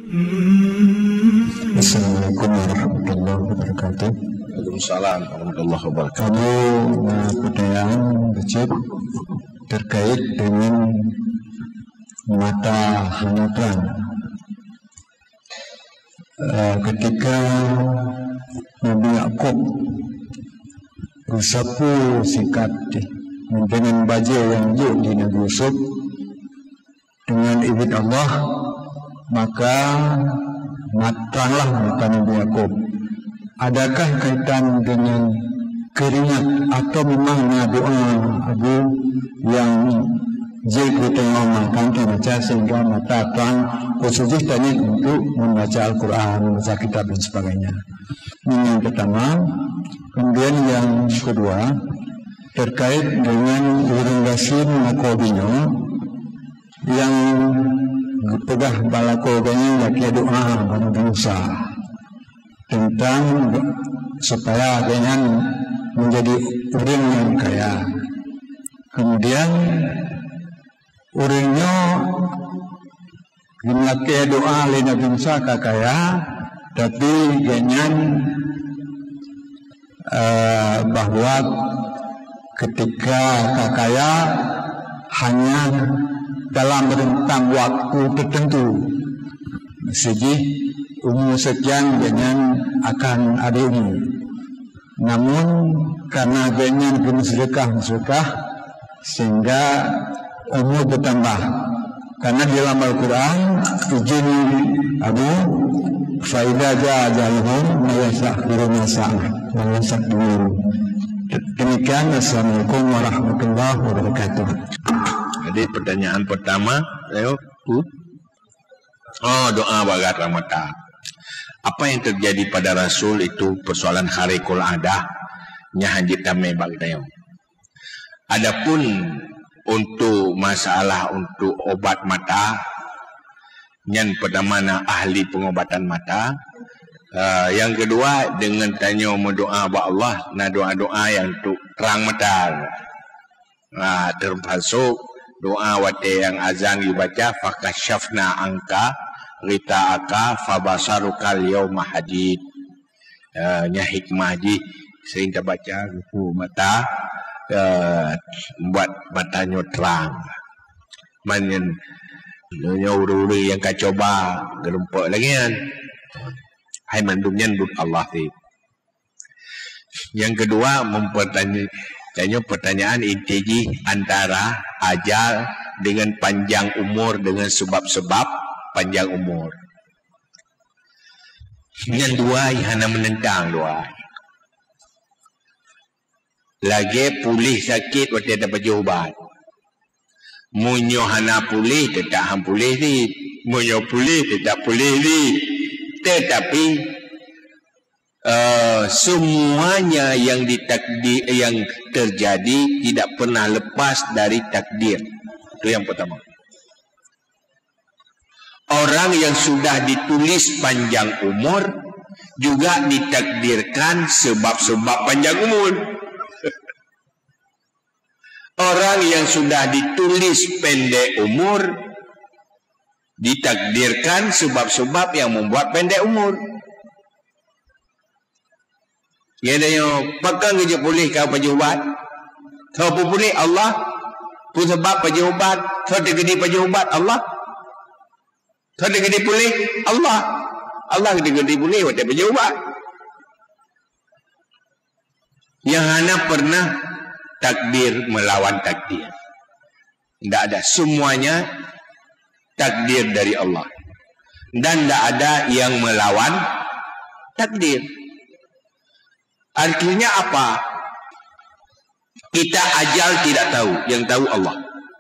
Assalamualaikum warahmatullahi wabarakatuh. Waalaikumsalam warahmatullahi wabarakatuh. Kami pertanyaan kecil terkait dengan mata hanatan. Ketika Nabi Yaqub bersapu sikat dengan baju yang juk di Nabi Yusuf dengan izin Allah, maka matanglah mata Nabi Yaqub. Adakah kaitan dengan keringat atau memang doa Abu yang jika tengah makan terbaca sehingga mata terang khususnya tadi untuk membaca Al-Quran, membaca kitab dan sebagainya. Ini yang pertama. Kemudian yang kedua terkait dengan irigasi makobinyo yang pegah balakoganya laki doa pada Musa tentang supaya dengan menjadi orang yang kaya. Kemudian orangnya laki doa oleh Nabi Musa kaya, tapi dengan bahwa ketika kaya hanya dalam rentang waktu tertentu, segi umur sekian dengan akan ada umur. Namun karena dengan bersedekah sehingga umur bertambah. Karena di dalam Al-Quran izin Abu faida jajalhum mayasakhiruna sa'ah mayasakhirun. Demikian. Assalamualaikum warahmatullahi wabarakatuh. Jadi pertanyaan pertama, doa bagat Ramadan. Apa yang terjadi pada Rasul itu persoalan kharikul adah nyahanjit tame bagdayo. Adapun untuk masalah untuk obat mata, yang pertama ahli pengobatan mata. Yang kedua dengan tanya doa ba Allah, doa-doa yang untuk terang mata. Termasuk doa wate yang azan dibaca fakasyafna angka rita'aka fabasarukal yawma hadid. Nya hikmah ji sering kita baca ruku mata buat matanya terang. Manyen uri yang kacoba gerempok lagi kan. Hai mandumnya dud Allah ti. Yang kedua tanya pertanyaan inti antara ajal dengan panjang umur dengan sebab-sebab panjang umur. Yang dua hanya menentang dua. Lagi pulih sakit waktu ada baju obat. Munyo hana pulih tetap ham pulih ni. Munyo pulih tetap pulih ni. Tetapi semuanya yang ditakdir yang terjadi tidak pernah lepas dari takdir. Itu yang pertama. Orang yang sudah ditulis panjang umur juga ditakdirkan sebab-sebab panjang umur. Orang yang sudah ditulis pendek umur ditakdirkan sebab-sebab yang membuat pendek umur. Ya dah pakai kerja boleh kau baju ubat. Kau pun boleh Allah pun sebab baju ubat. Kau tergedi baju ubat Allah. Kau tergedi boleh Allah. Allah tergedi boleh waktu baju ubat. Yang hanya pernah takdir melawan takdir. Tidak ada, semuanya takdir dari Allah. Dan tidak ada yang melawan takdir. Artinya apa? Kita ajal tidak tahu, yang tahu Allah.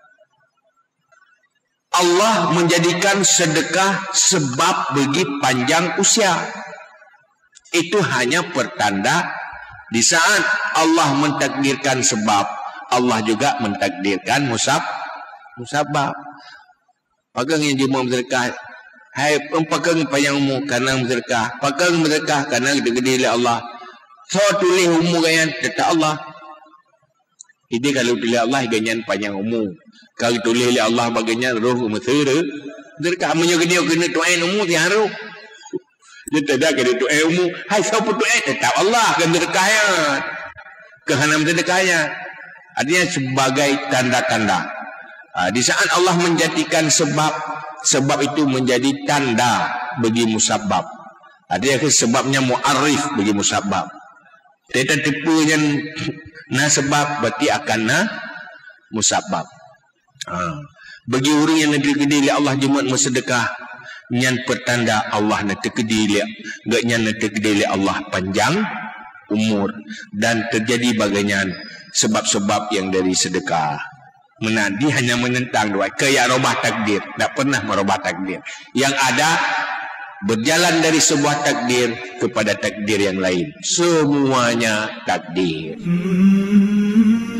Allah menjadikan sedekah sebab bagi panjang usia. Itu hanya pertanda di saat Allah mentakdirkan sebab, Allah juga mentakdirkan musabab. Pagang yang jemaah bersedekah, hai pagang payangmu karena bersedekah, pagang bersedekah karena gede-gede oleh Allah. So tulis umur ganyan tetap Allah. Ini kalau tulis Allah ganyan panjang umur. Kalau tulis oleh Allah baginya roh mesra Derka menyo dia kena doa ilmu tiaru. Dia tidak kena doa ilmu. Hai siapa doa tetap Allah kan derkaya. Kehanam derkaya. Artinya sebagai tanda-tanda. Di saat Allah menjadikan sebab itu menjadi tanda bagi musabab. Artinya sebabnya mu'arif bagi musabab. Tidak tipu yang na sebab berarti akan na musabab. Bagi orang yang nak terkedi oleh Allah jumat bersedekah, nyan pertanda Allah nak terkedi oleh, gak nyan nak terkedi oleh Allah panjang umur dan terjadi bagainya sebab-sebab yang dari sedekah. Menadi hanya menentang doa, kayak robah takdir, tak pernah merubah takdir. Yang ada berjalan dari sebuah takdir kepada takdir yang lain. Semuanya takdir.